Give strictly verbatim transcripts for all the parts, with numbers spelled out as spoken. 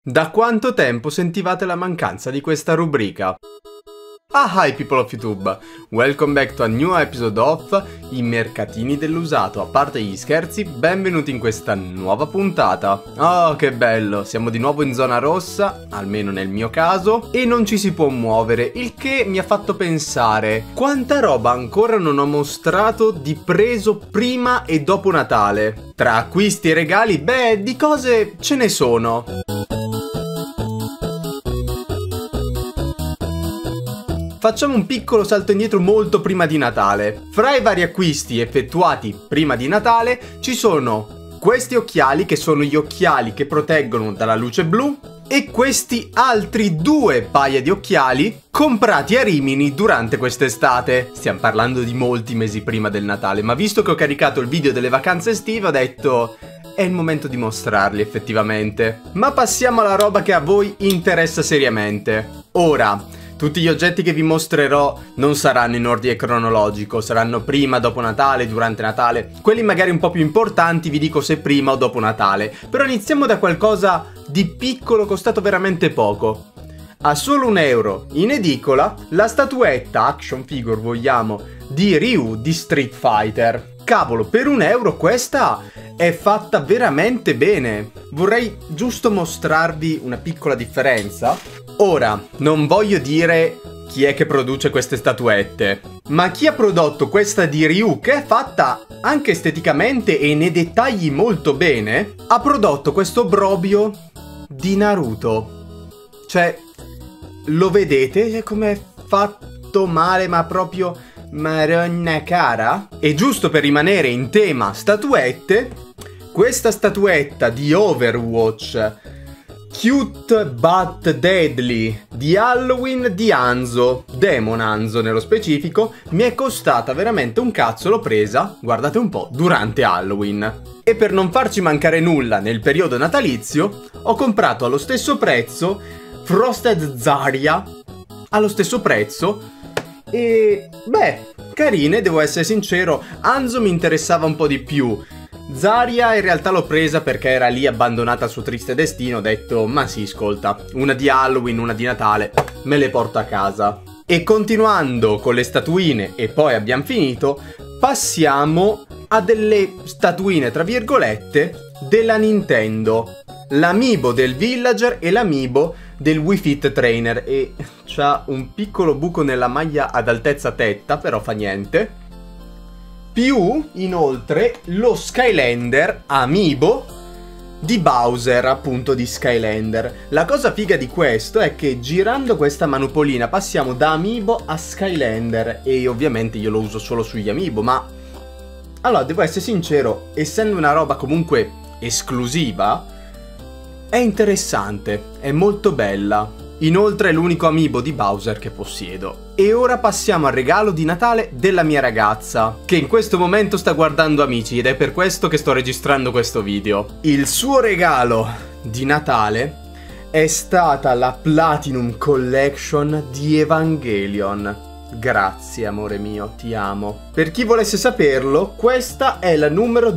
Da quanto tempo sentivate la mancanza di questa rubrica? Ah, hi people of YouTube! Welcome back to a new episode of I mercatini dell'usato. A parte gli scherzi, benvenuti in questa nuova puntata. Oh, che bello! Siamo di nuovo in zona rossa, almeno nel mio caso, e non ci si può muovere, il che mi ha fatto pensare quanta roba ancora non ho mostrato di preso prima e dopo Natale. Tra acquisti e regali, beh, di cose ce ne sono. Facciamo un piccolo salto indietro molto prima di Natale. Fra i vari acquisti effettuati prima di Natale ci sono questi occhiali, che sono gli occhiali che proteggono dalla luce blu, e questi altri due paia di occhiali comprati a Rimini durante quest'estate. Stiamo parlando di molti mesi prima del Natale, ma visto che ho caricato il video delle vacanze estive ho detto è il momento di mostrarli effettivamente. Ma passiamo alla roba che a voi interessa seriamente. Ora, tutti gli oggetti che vi mostrerò non saranno in ordine cronologico, saranno prima, dopo Natale, durante Natale. Quelli magari un po' più importanti vi dico se prima o dopo Natale. Però iniziamo da qualcosa di piccolo, costato veramente poco. A solo un euro in edicola la statuetta, action figure vogliamo, di Ryu di Street Fighter. Cavolo, per un euro questa è fatta veramente bene. Vorrei giusto mostrarvi una piccola differenza. Ora, non voglio dire chi è che produce queste statuette, ma chi ha prodotto questa di Ryu, che è fatta anche esteticamente e nei dettagli molto bene, ha prodotto questo brobio di Naruto. Cioè, lo vedete come è fatto male, ma proprio maronna cara? E giusto per rimanere in tema statuette, questa statuetta di Overwatch Cute but Deadly di Halloween di Hanzo, Demon Hanzo nello specifico, mi è costata veramente un cazzo, l'ho presa, guardate un po', durante Halloween. E per non farci mancare nulla nel periodo natalizio, ho comprato allo stesso prezzo Frosted Zarya, allo stesso prezzo, e beh, carine, devo essere sincero. Hanzo mi interessava un po' di più. Zarya in realtà l'ho presa perché era lì abbandonata al suo triste destino. Ho detto, ma sì, ascolta, una di Halloween, una di Natale, me le porto a casa. E continuando con le statuine, e poi abbiamo finito, passiamo a delle statuine, tra virgolette, della Nintendo. L'amiibo del Villager e l'amiibo del Wii Fit Trainer. E c'ha un piccolo buco nella maglia ad altezza tetta, però fa niente. Più, inoltre, lo Skylander amiibo di Bowser, appunto di Skylander. La cosa figa di questo è che girando questa manopolina passiamo da amiibo a Skylander. E ovviamente io lo uso solo sugli amiibo, ma allora devo essere sincero, essendo una roba comunque esclusiva, è interessante, è molto bella. Inoltre è l'unico amiibo di Bowser che possiedo. E ora passiamo al regalo di Natale della mia ragazza, che in questo momento sta guardando Amici, ed è per questo che sto registrando questo video. Il suo regalo di Natale è stata la Platinum Collection di Evangelion. Grazie amore mio, ti amo. Per chi volesse saperlo, questa è la numero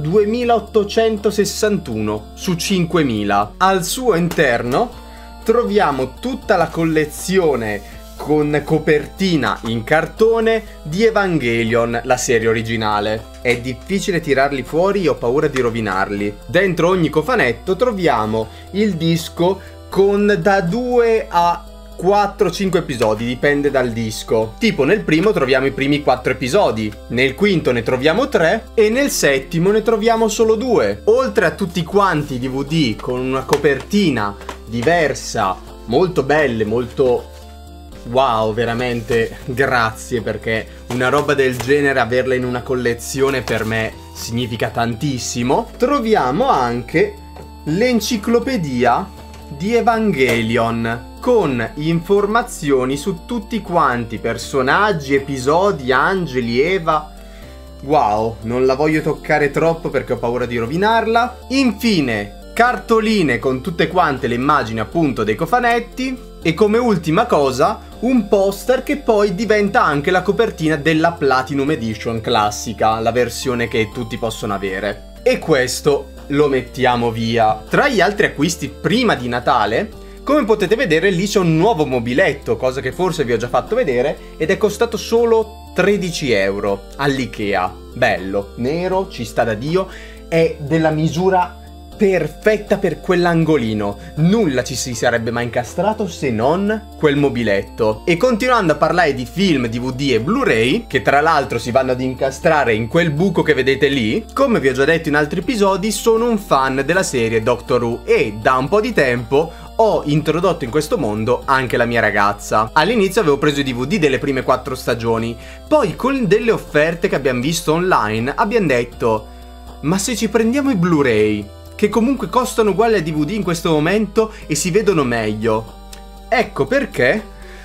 duemilaottocentosessantuno su cinquemila. Al suo interno troviamo tutta la collezione con copertina in cartone di Evangelion, la serie originale. È difficile tirarli fuori, ho paura di rovinarli. Dentro ogni cofanetto troviamo il disco con da due a quattro cinque episodi, dipende dal disco. Tipo nel primo troviamo i primi quattro episodi, nel quinto ne troviamo tre e nel settimo ne troviamo solo due. Oltre a tutti quanti i D V D con una copertina diversa, molto belle, molto wow, veramente grazie, perché una roba del genere, averla in una collezione per me significa tantissimo. Troviamo anche l'enciclopedia di Evangelion con informazioni su tutti quanti, personaggi, episodi, angeli, Eva. Wow, non la voglio toccare troppo perché ho paura di rovinarla. Infine, cartoline con tutte quante le immagini appunto dei cofanetti. E come ultima cosa, un poster che poi diventa anche la copertina della Platinum Edition classica, la versione che tutti possono avere. E questo lo mettiamo via. Tra gli altri acquisti prima di Natale Come potete vedere lì c'è un nuovo mobiletto, cosa che forse vi ho già fatto vedere, ed è costato solo tredici euro all'Ikea. Bello, nero, ci sta da Dio, è della misura perfetta per quell'angolino. Nulla ci si sarebbe mai incastrato se non quel mobiletto. E continuando a parlare di film, D V D e Blu-ray, che tra l'altro si vanno ad incastrare in quel buco che vedete lì, come vi ho già detto in altri episodi, sono un fan della serie Doctor Who e da un po' di tempo ho introdotto in questo mondo anche la mia ragazza. All'inizio avevo preso i D V D delle prime quattro stagioni, poi con delle offerte che abbiamo visto online abbiamo detto: ma se ci prendiamo i Blu-ray, che comunque costano uguali ai D V D in questo momento e si vedono meglio. Ecco perché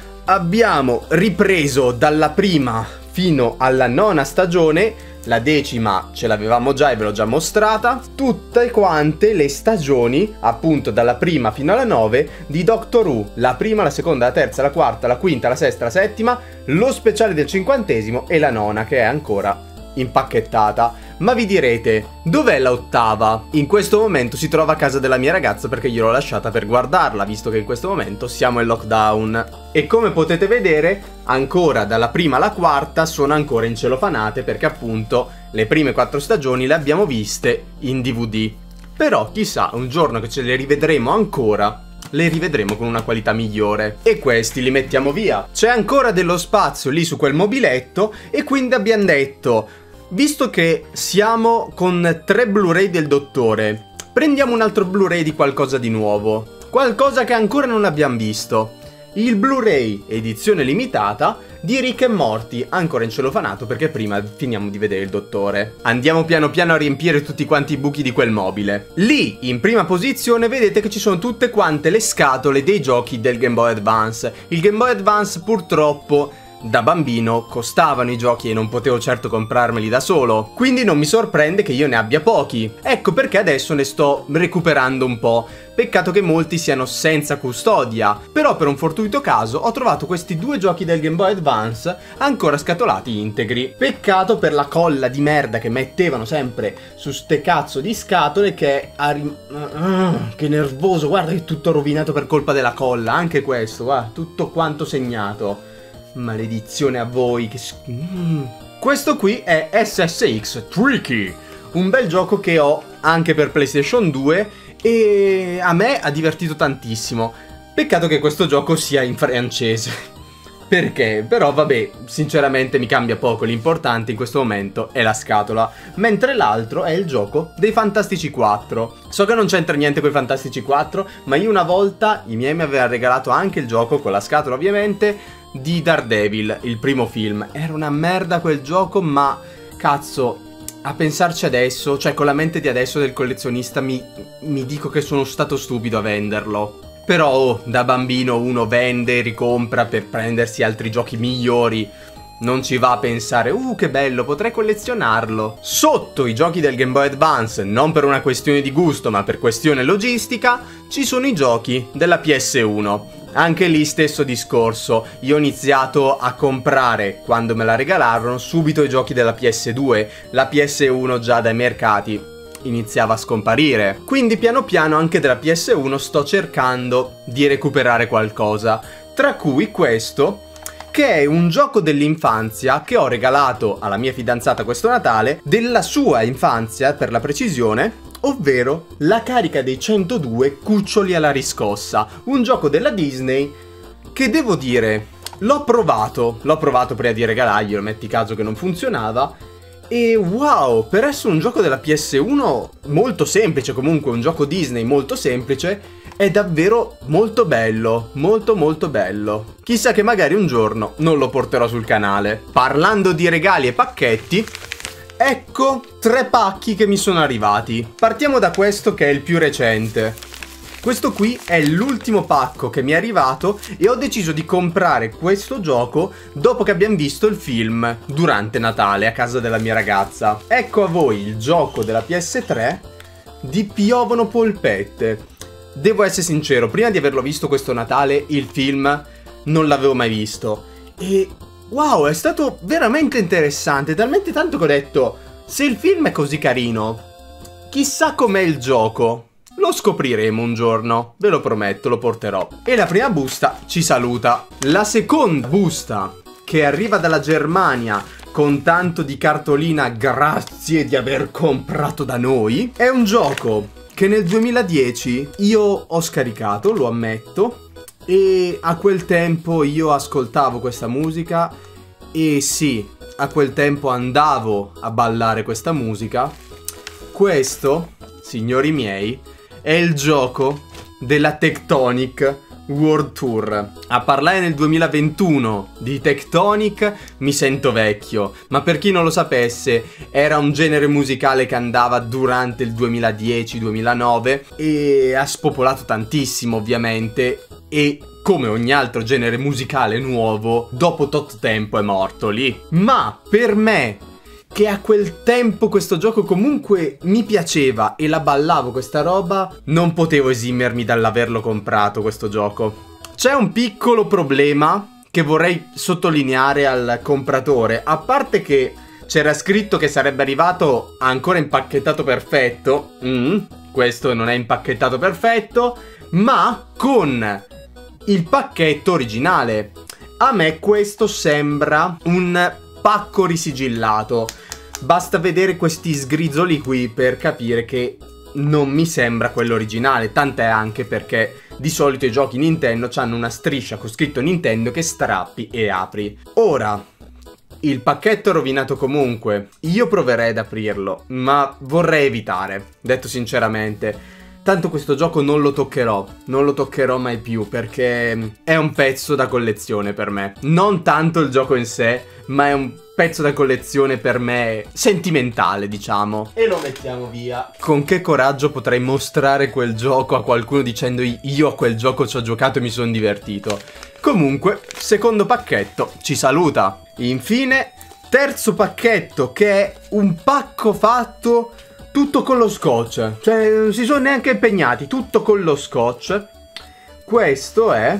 abbiamo ripreso dalla prima fino alla nona stagione. La decima ce l'avevamo già e ve l'ho già mostrata. Tutte quante le stagioni, appunto dalla prima fino alla nove, di Doctor Who. La prima, la seconda, la terza, la quarta, la quinta, la sesta, la settima, lo speciale del cinquantesimo e la nona che è ancora impacchettata. Ma vi direte, dov'è la ottava? In questo momento si trova a casa della mia ragazza perché gliel'ho lasciata per guardarla, visto che in questo momento siamo in lockdown. E come potete vedere, ancora dalla prima alla quarta sono ancora incelofanate perché appunto le prime quattro stagioni le abbiamo viste in D V D. Però chissà, un giorno che ce le rivedremo ancora, le rivedremo con una qualità migliore. E questi li mettiamo via. C'è ancora dello spazio lì su quel mobiletto e quindi abbiamo detto: visto che siamo con tre Blu-ray del Dottore, prendiamo un altro Blu-ray di qualcosa di nuovo. Qualcosa che ancora non abbiamo visto. Il Blu-ray edizione limitata di Rick e Morty, ancora incelofanato perché prima finiamo di vedere il Dottore. Andiamo piano piano a riempire tutti quanti i buchi di quel mobile. Lì, in prima posizione, vedete che ci sono tutte quante le scatole dei giochi del Game Boy Advance. Il Game Boy Advance purtroppo da bambino costavano i giochi e non potevo certo comprarmeli da solo, quindi non mi sorprende che io ne abbia pochi. Ecco perché adesso ne sto recuperando un po'. Peccato che molti siano senza custodia, però per un fortuito caso ho trovato questi due giochi del Game Boy Advance ancora scatolati integri. Peccato per la colla di merda che mettevano sempre su ste cazzo di scatole che ha rim... uh, che nervoso, guarda che è tutto rovinato per colpa della colla, anche questo, guarda, tutto quanto segnato. Maledizione a voi che... Mm. Questo qui è S S X Tricky, un bel gioco che ho anche per PlayStation due e a me ha divertito tantissimo. Peccato che questo gioco sia in francese. Perché? Però vabbè, sinceramente mi cambia poco, l'importante in questo momento è la scatola. Mentre l'altro è il gioco dei Fantastici quattro. So che non c'entra niente con i Fantastici quattro, ma io una volta, i miei mi avevano regalato anche il gioco, con la scatola ovviamente, di Daredevil, il primo film. Era una merda quel gioco, ma cazzo, a pensarci adesso, cioè con la mente di adesso del collezionista, mi, mi dico che sono stato stupido a venderlo. Però oh, da bambino uno vende e ricompra per prendersi altri giochi migliori. Non ci va a pensare, uh che bello, potrei collezionarlo. Sotto i giochi del Game Boy Advance, non per una questione di gusto ma per questione logistica, ci sono i giochi della P S uno. Anche lì stesso discorso, io ho iniziato a comprare, quando me la regalarono, subito i giochi della P S due. La P S uno già dai mercati iniziava a scomparire. Quindi piano piano anche della P S uno sto cercando di recuperare qualcosa. Tra cui questo, che è un gioco dell'infanzia che ho regalato alla mia fidanzata questo Natale, della sua infanzia per la precisione, ovvero La carica dei centodue cuccioli alla riscossa, un gioco della Disney che devo dire, l'ho provato, l'ho provato prima di regalarglielo, metti caso che non funzionava, e wow, per essere un gioco della P S uno molto semplice, comunque un gioco Disney molto semplice, è davvero molto bello, molto molto bello. Chissà che magari un giorno non lo porterò sul canale. Parlando di regali e pacchetti, ecco tre pacchi che mi sono arrivati. Partiamo da questo che è il più recente. Questo qui è l'ultimo pacco che mi è arrivato e ho deciso di comprare questo gioco dopo che abbiamo visto il film durante Natale a casa della mia ragazza. Ecco a voi il gioco della P S tre di Piovono polpette. Devo essere sincero, prima di averlo visto questo Natale il film non l'avevo mai visto e wow, è stato veramente interessante, talmente tanto che ho detto, se il film è così carino, chissà com'è il gioco. Lo scopriremo un giorno, ve lo prometto, lo porterò. E la prima busta ci saluta. La seconda busta, che arriva dalla Germania con tanto di cartolina grazie di aver comprato da noi, è un gioco che nel duemiladieci io ho scaricato, lo ammetto, e a quel tempo io ascoltavo questa musica e sì, a quel tempo andavo a ballare questa musica. Questo, signori miei, è il gioco della Tectonic World Tour. A parlare nel duemilaventuno di Tectonic mi sento vecchio, ma per chi non lo sapesse era un genere musicale che andava durante il duemiladieci duemilanove e ha spopolato tantissimo ovviamente, e come ogni altro genere musicale nuovo dopo tot tempo è morto lì. Ma per me, che a quel tempo questo gioco comunque mi piaceva e la ballavo questa roba, non potevo esimermi dall'averlo comprato questo gioco. C'è un piccolo problema che vorrei sottolineare al compratore, a parte che c'era scritto che sarebbe arrivato ancora impacchettato perfetto, mm, questo non è impacchettato perfetto, ma con il pacchetto originale. A me questo sembra un pacco risigillato. Basta vedere questi sgrizzoli qui per capire che non mi sembra quello originale, tant'è anche perché di solito i giochi Nintendo hanno una striscia con scritto Nintendo che strappi e apri. Ora, il pacchetto è rovinato comunque, io proverei ad aprirlo, ma vorrei evitare, detto sinceramente. Tanto questo gioco non lo toccherò, non lo toccherò mai più perché è un pezzo da collezione per me. Non tanto il gioco in sé, ma è un pezzo da collezione per me sentimentale, diciamo. E lo mettiamo via. Con che coraggio potrei mostrare quel gioco a qualcuno dicendo io a quel gioco ci ho giocato e mi sono divertito. Comunque, secondo pacchetto ci saluta. Infine, terzo pacchetto che è un pacco fatto tutto con lo scotch, cioè non si sono neanche impegnati, tutto con lo scotch. Questo è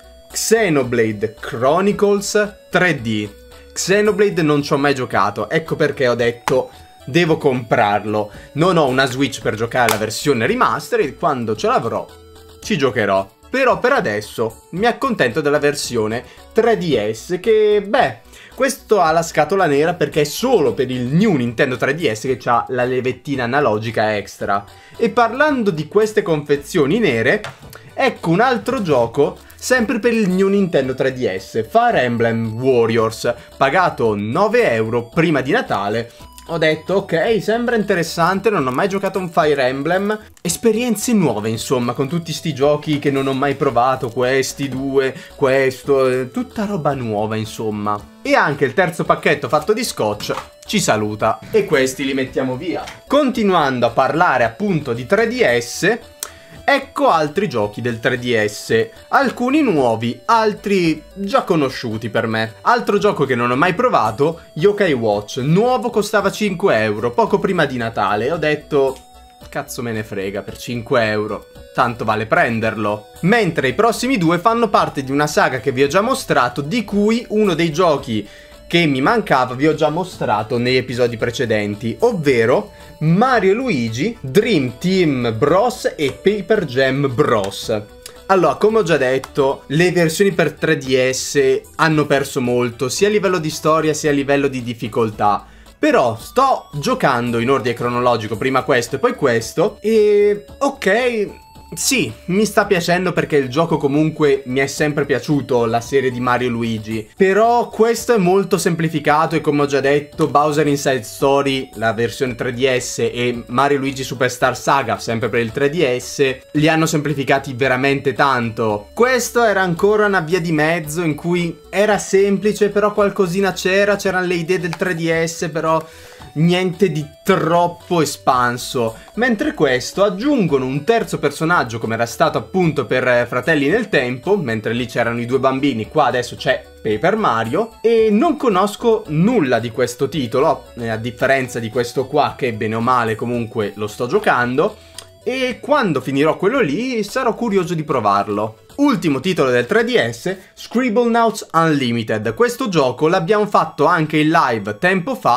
Xenoblade Chronicles tre D. Xenoblade non ci ho mai giocato, ecco perché ho detto devo comprarlo. Non ho una Switch per giocare alla versione remastered, quando ce l'avrò ci giocherò. Però per adesso mi accontento della versione tre D S che, beh, questo ha la scatola nera perché è solo per il New Nintendo tre D S che ha la levettina analogica extra. E parlando di queste confezioni nere, ecco un altro gioco sempre per il New Nintendo tre D S, Fire Emblem Warriors, pagato nove euro prima di Natale. Ho detto ok, sembra interessante, non ho mai giocato un Fire Emblem. Esperienze nuove insomma, con tutti sti giochi che non ho mai provato, questi due, questo, tutta roba nuova insomma. E anche il terzo pacchetto fatto di scotch ci saluta. E questi li mettiamo via. Continuando a parlare appunto di tre D S, ecco altri giochi del tre D S, alcuni nuovi, altri già conosciuti per me. Altro gioco che non ho mai provato, Yokai Watch, nuovo, costava cinque euro, poco prima di Natale. Ho detto, cazzo me ne frega, per cinque euro, tanto vale prenderlo. Mentre i prossimi due fanno parte di una saga che vi ho già mostrato, di cui uno dei giochi che mi mancava vi ho già mostrato negli episodi precedenti, ovvero Mario e Luigi, Dream Team Bros e Paper Jam Bros. Allora, come ho già detto, le versioni per tre D S hanno perso molto, sia a livello di storia sia a livello di difficoltà. Però sto giocando in ordine cronologico, prima questo e poi questo, e ok, sì, mi sta piacendo perché il gioco comunque mi è sempre piaciuto, la serie di Mario e Luigi. Però questo è molto semplificato e come ho già detto, Bowser Inside Story, la versione tre D S, e Mario e Luigi Superstar Saga, sempre per il tre D S, li hanno semplificati veramente tanto. Questo era ancora una via di mezzo in cui era semplice, però qualcosina c'era, c'erano le idee del tre D S, però niente di troppo espanso. Mentre questo aggiungono un terzo personaggio, come era stato appunto per Fratelli nel Tempo, mentre lì c'erano i due bambini, qua adesso c'è Paper Mario. E non conosco nulla di questo titolo, a differenza di questo qua che bene o male comunque lo sto giocando, e quando finirò quello lì sarò curioso di provarlo. Ultimo titolo del tre D S, Scribblenauts Unlimited. Questo gioco l'abbiamo fatto anche in live tempo fa,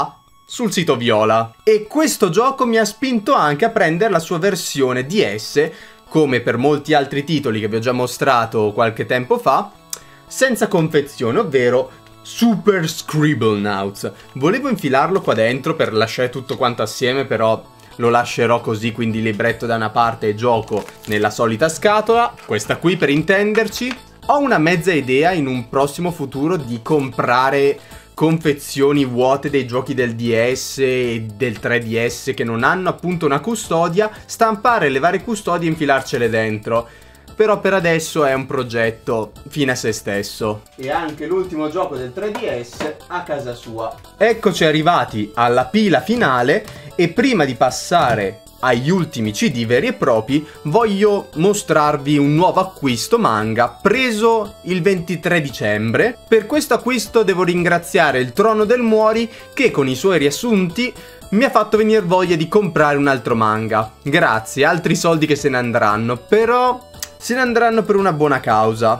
sul sito Viola. E questo gioco mi ha spinto anche a prendere la sua versione D S, come per molti altri titoli che vi ho già mostrato qualche tempo fa, senza confezione, ovvero Super Scribblenauts. Volevo infilarlo qua dentro per lasciare tutto quanto assieme, però lo lascerò così, quindi libretto da una parte e gioco nella solita scatola, questa qui per intenderci. Ho una mezza idea in un prossimo futuro di comprare confezioni vuote dei giochi del D S e del tre D S che non hanno appunto una custodia, stampare le varie custodie e infilarcele dentro. Però per adesso è un progetto fine a se stesso. E anche l'ultimo gioco del tre D S a casa sua. Eccoci arrivati alla pila finale e prima di passare agli ultimi C D veri e propri voglio mostrarvi un nuovo acquisto manga preso il ventitré dicembre. Per questo acquisto devo ringraziare il Trono del Muori che con i suoi riassunti mi ha fatto venire voglia di comprare un altro manga. Grazie, altri soldi che se ne andranno, però se ne andranno per una buona causa.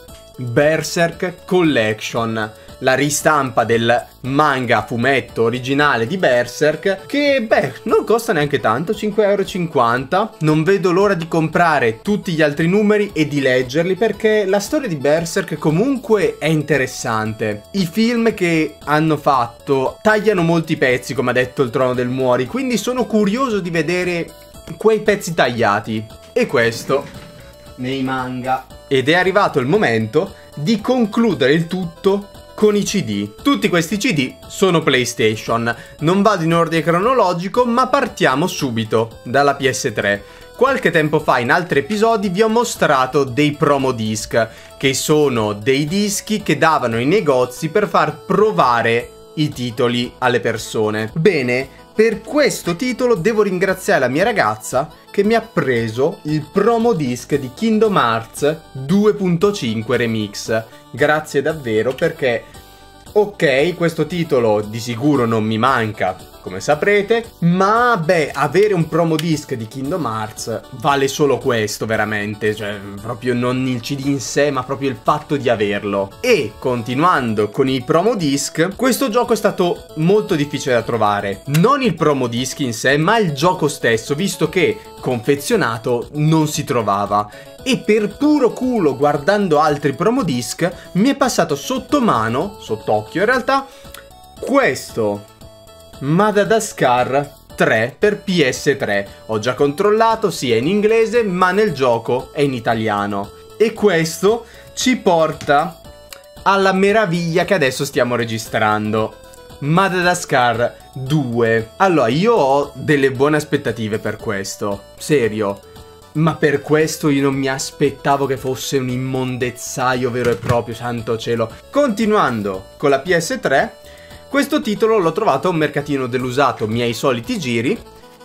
Berserk Collection, la ristampa del manga fumetto originale di Berserk, che beh, non costa neanche tanto, cinque e cinquanta euro. Non vedo l'ora di comprare tutti gli altri numeri e di leggerli, perché la storia di Berserk comunque è interessante. I film che hanno fatto tagliano molti pezzi, come ha detto il Trono del Muori, quindi sono curioso di vedere quei pezzi tagliati. E questo nei manga. Ed è arrivato il momento di concludere il tutto con i C D. Tutti questi C D sono PlayStation. Non vado in ordine cronologico, ma partiamo subito dalla P S tre. Qualche tempo fa in altri episodi vi ho mostrato dei promo disc, che sono dei dischi che davano i negozi per far provare i titoli alle persone. Bene, per questo titolo devo ringraziare la mia ragazza che mi ha preso il promo disc di Kingdom Hearts due punto cinque Remix. Grazie davvero, perché ok, questo titolo di sicuro non mi manca, come saprete, ma beh, avere un promo disc di Kingdom Hearts vale solo questo veramente, cioè proprio non il C D in sé, ma proprio il fatto di averlo. E continuando con i promo disc, questo gioco è stato molto difficile da trovare, non il promo disc in sé, ma il gioco stesso, visto che confezionato non si trovava. E per puro culo, guardando altri promo disc, mi è passato sotto mano, sott'occhio in realtà, questo Madagascar tre per P S tre. Ho già controllato, sì, è in inglese, ma nel gioco è in italiano. E questo ci porta alla meraviglia che adesso stiamo registrando. Madagascar due. Allora, io ho delle buone aspettative per questo, serio. Ma per questo io non mi aspettavo che fosse un immondezzaio vero e proprio, santo cielo. Continuando con la P S tre, questo titolo l'ho trovato a un mercatino dell'usato, miei soliti giri.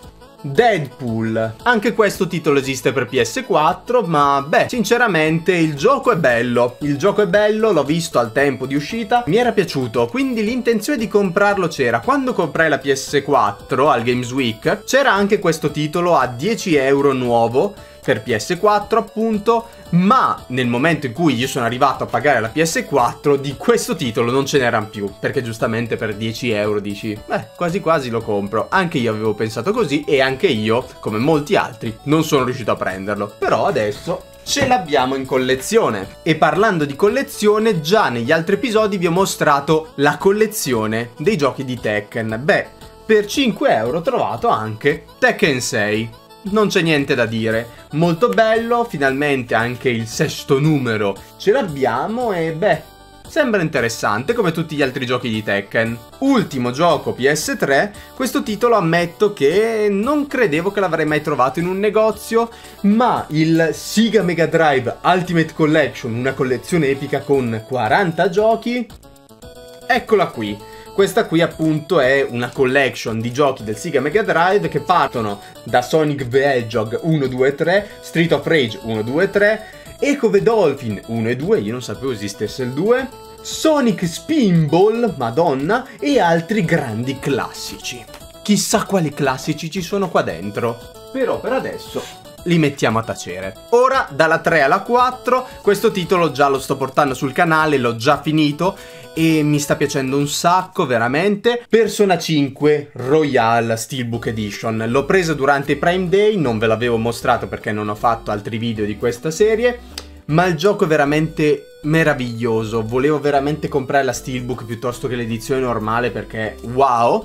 Deadpool. Anche questo titolo esiste per P S quattro, ma beh, sinceramente il gioco è bello. Il gioco è bello, l'ho visto al tempo di uscita, mi era piaciuto, quindi l'intenzione di comprarlo c'era. Quando comprai la P S quattro al Games Week, c'era anche questo titolo a dieci euro nuovo per P S quattro appunto, ma nel momento in cui io sono arrivato a pagare la P S quattro di questo titolo non ce n'erano più, perché giustamente per dieci euro dici, beh, quasi quasi lo compro. Anche io avevo pensato così e anche io, come molti altri, non sono riuscito a prenderlo, però adesso ce l'abbiamo in collezione. E parlando di collezione, già negli altri episodi vi ho mostrato la collezione dei giochi di Tekken. Beh, per cinque euro ho trovato anche Tekken sei. Non c'è niente da dire, molto bello, finalmente anche il sesto numero ce l'abbiamo e beh, sembra interessante come tutti gli altri giochi di Tekken. Ultimo gioco P S tre, questo titolo ammetto che non credevo che l'avrei mai trovato in un negozio, ma il Sega Mega Drive Ultimate Collection, una collezione epica con quaranta giochi, eccola qui. Questa qui appunto è una collection di giochi del Sega Mega Drive che partono da Sonic the Hedgehog uno, due e tre, Street of Rage uno, due e tre, Echo the Dolphin uno e due, io non sapevo esistesse il due, Sonic Spinball, madonna, e altri grandi classici. Chissà quali classici ci sono qua dentro. Però per adesso li mettiamo a tacere. Ora, dalla tre alla quattro, questo titolo già lo sto portando sul canale, l'ho già finito e mi sta piacendo un sacco, veramente. Persona cinque Royal Steelbook Edition. L'ho preso durante i Prime Day, non ve l'avevo mostrato perché non ho fatto altri video di questa serie, ma il gioco è veramente meraviglioso. Volevo veramente comprare la Steelbook piuttosto che l'edizione normale perché wow.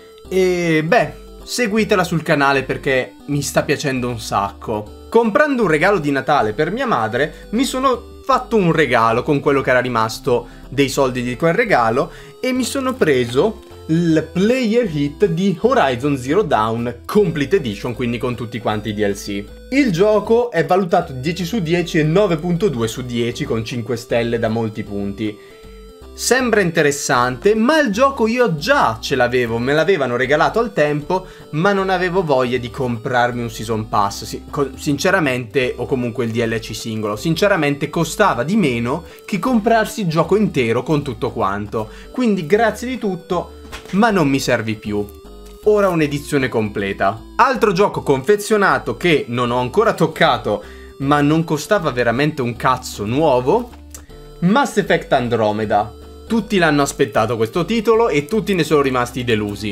E beh, seguitela sul canale perché mi sta piacendo un sacco. Comprando un regalo di Natale per mia madre, mi sono fatto un regalo con quello che era rimasto dei soldi di quel regalo e mi sono preso il Player Hit di Horizon Zero Dawn Complete Edition, quindi con tutti quanti i D L C. Il gioco è valutato dieci su dieci e nove virgola due su dieci con cinque stelle da molti punti. Sembra interessante, ma il gioco io già ce l'avevo, me l'avevano regalato al tempo, ma non avevo voglia di comprarmi un Season Pass, si sinceramente, o comunque il D L C singolo, sinceramente costava di meno che comprarsi il gioco intero con tutto quanto, quindi grazie di tutto, ma non mi servi più. Ora un'edizione completa. Altro gioco confezionato che non ho ancora toccato, ma non costava veramente un cazzo, nuovo, Mass Effect Andromeda. Tutti l'hanno aspettato questo titolo e tutti ne sono rimasti delusi.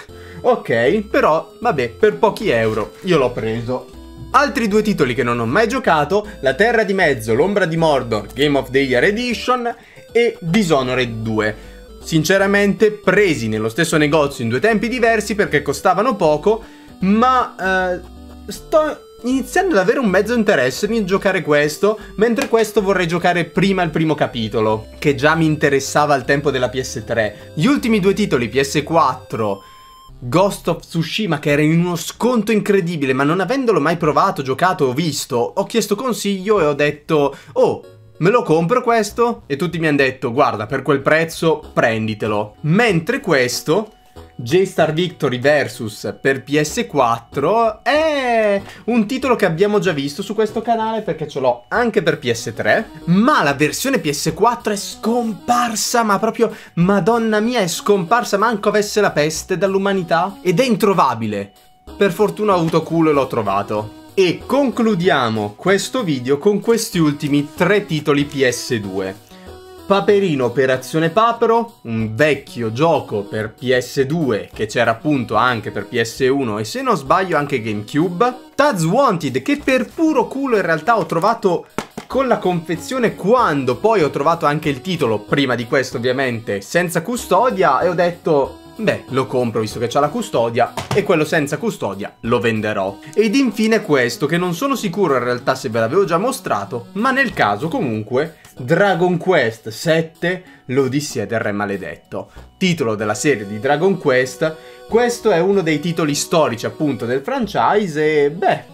Ok, però, vabbè, per pochi euro io l'ho preso. Altri due titoli che non ho mai giocato, La Terra di Mezzo, L'Ombra di Mordor, Game of the Year Edition e Dishonored due. Sinceramente presi nello stesso negozio in due tempi diversi perché costavano poco, ma eh, sto iniziando ad avere un mezzo interesse nel giocare questo, mentre questo vorrei giocare prima il primo capitolo, che già mi interessava al tempo della P S tre. Gli ultimi due titoli P S quattro, Ghost of Tsushima, che era in uno sconto incredibile, ma non avendolo mai provato, giocato o visto, ho chiesto consiglio e ho detto oh, me lo compro questo? E tutti mi hanno detto guarda, per quel prezzo prenditelo. Mentre questo, J-Star Victory Versus per P S quattro, è un titolo che abbiamo già visto su questo canale perché ce l'ho anche per P S tre, ma la versione P S quattro è scomparsa, ma proprio madonna mia, è scomparsa, manco avesse la peste dall'umanità, ed è introvabile. Per fortuna ho avuto culo e l'ho trovato. E concludiamo questo video con questi ultimi tre titoli P S due. Paperino Operazione Papero, un vecchio gioco per P S due che c'era appunto anche per P S uno e se non sbaglio anche GameCube. Taz Wanted, che per puro culo in realtà ho trovato con la confezione quando poi ho trovato anche il titolo, prima di questo ovviamente, senza custodia, e ho detto beh, lo compro visto che c'ha la custodia, e quello senza custodia lo venderò. Ed infine questo, che non sono sicuro in realtà se ve l'avevo già mostrato, ma nel caso comunque, Dragon Quest sette, l'Odissea del Re Maledetto, titolo della serie di Dragon Quest. Questo è uno dei titoli storici appunto del franchise e beh,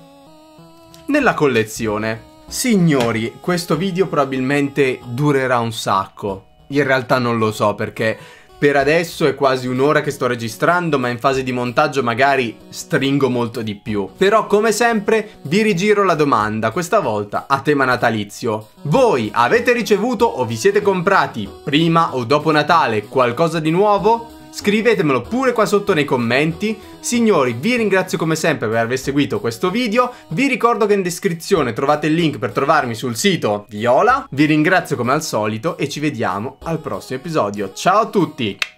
nella collezione. Signori, questo video probabilmente durerà un sacco, in realtà non lo so perché per adesso è quasi un'ora che sto registrando, ma in fase di montaggio magari stringo molto di più. Però come sempre vi rigiro la domanda, questa volta a tema natalizio. Voi avete ricevuto o vi siete comprati prima o dopo Natale qualcosa di nuovo? Scrivetemelo pure qua sotto nei commenti. Signori, vi ringrazio come sempre per aver seguito questo video. Vi ricordo che in descrizione trovate il link per trovarmi sul sito Viola. Vi ringrazio come al solito e ci vediamo al prossimo episodio. Ciao a tutti!